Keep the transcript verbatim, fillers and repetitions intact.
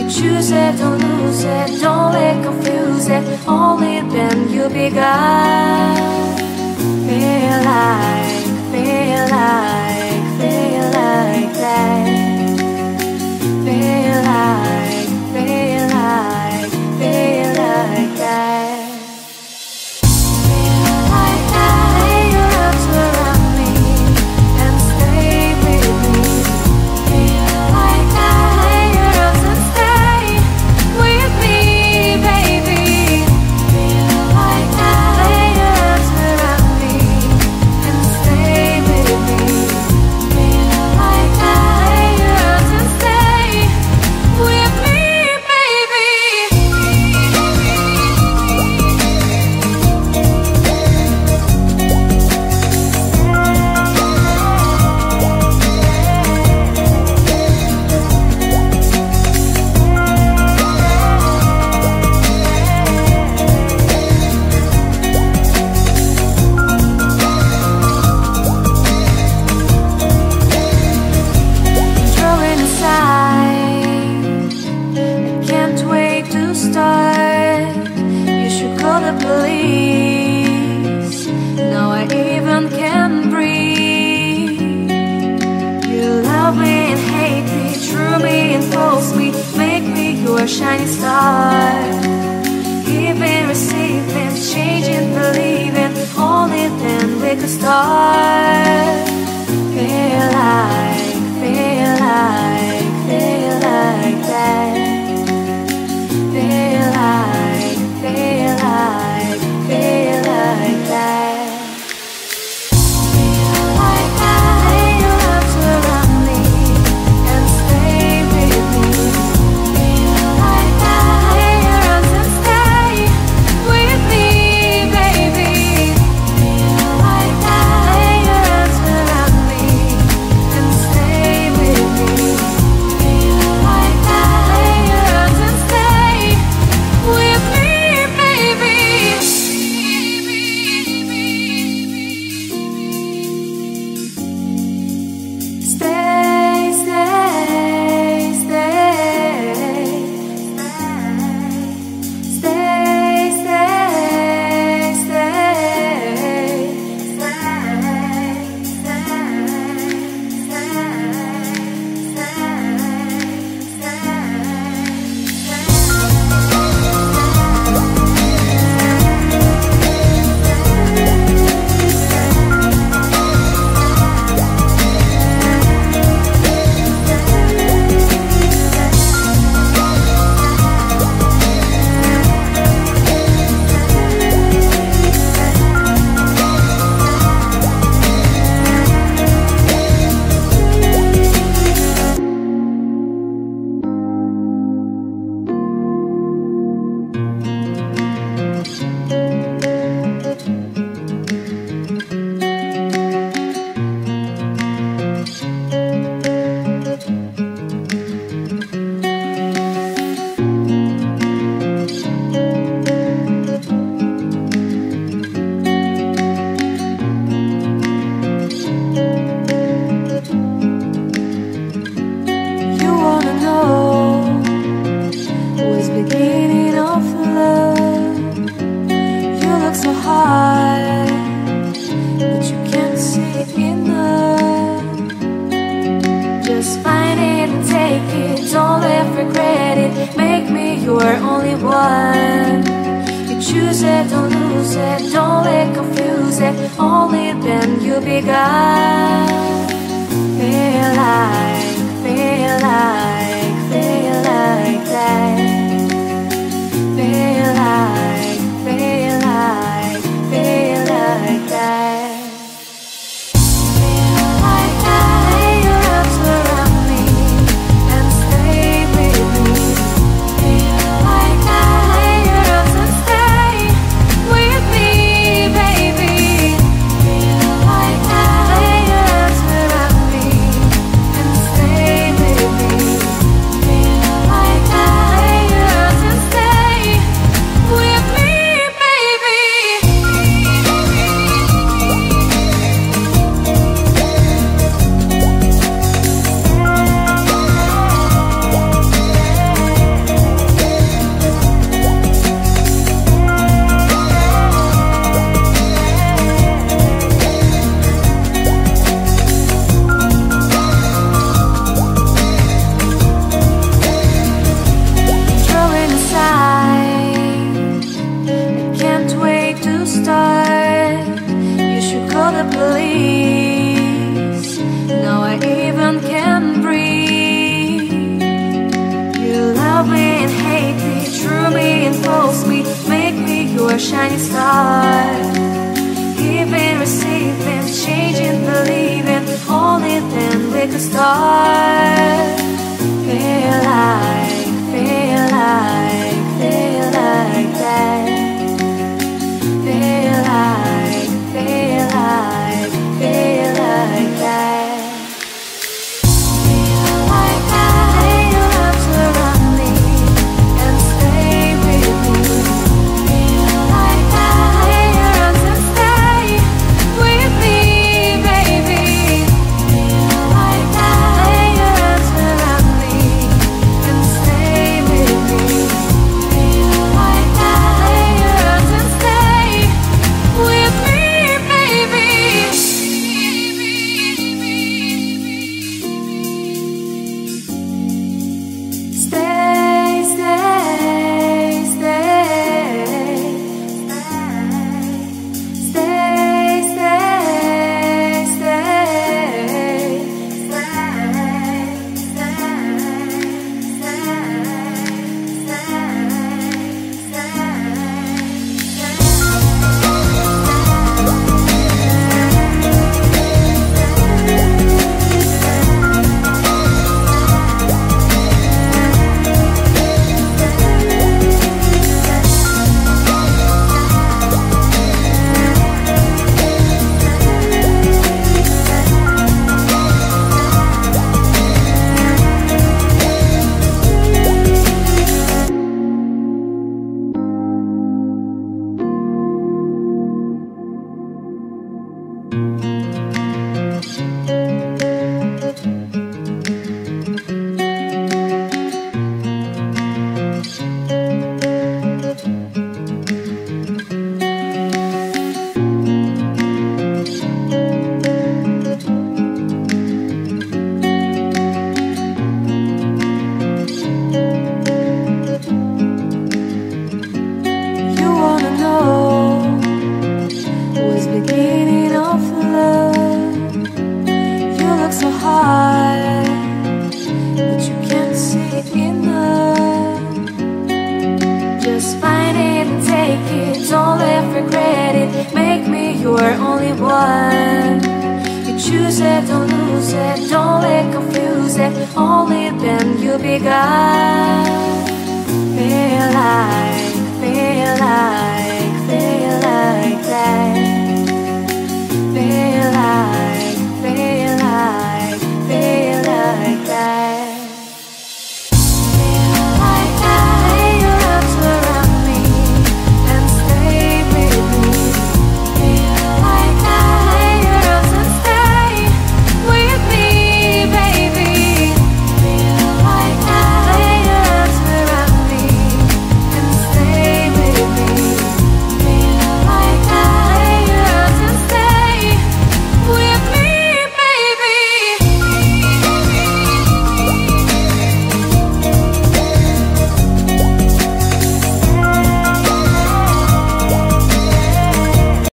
choose it, don't lose it, don't let confuse it. Only then you begun. Feel like, feel like, feel like that. Feel like, feel like, feel like that. Shining star, giving, receiving, changing, believing. Only then we could start. Feel like, feel like, feel like that. Feel like, feel like, feel like that. Stay with me. kiss me, make me your shining star. Giving, receiving, changing, believing, only then we could start. Feel like, feel like, feel like that. Feel like, feel like, feel like that. Feel like that. Lay your arms around me and stay with me. Feel like that. Lay your arms and stay with me, baby. Feel like that. Lay your arms around me and stay with me. Feel like that. Lay your arms and stay with me, baby. Stay, stay, stay, stay, stay, You wanna know what's beginning of love? You look so hard, but you can't see enough. Just find it and take it, don't let regret it. Make me your only one. You choose it, don't lose it, don't let confuse it. Only then you'll be gone. Feel like